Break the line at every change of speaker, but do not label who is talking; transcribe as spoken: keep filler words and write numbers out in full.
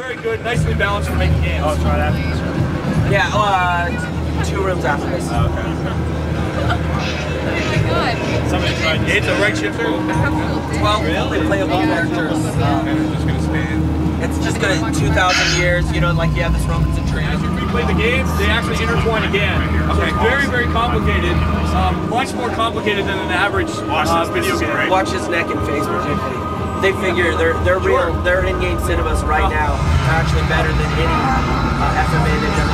very good, nicely balanced for making games.
Oh, try that.
Yeah, uh, two rooms after this.
Oh, okay. Somebody tried
It's a right shifter.
twelve fully playable characters. Um, it's just gonna, two thousand years, you know, like you have this Romans and Trains.
As you replay the games, they actually intertwine again. So it's very, very complicated. Um, much more complicated than an average uh, video game.
Watch his neck and face particularly. They figure they're they're real, their in-game cinemas right now are actually better than any uh, F M A they've ever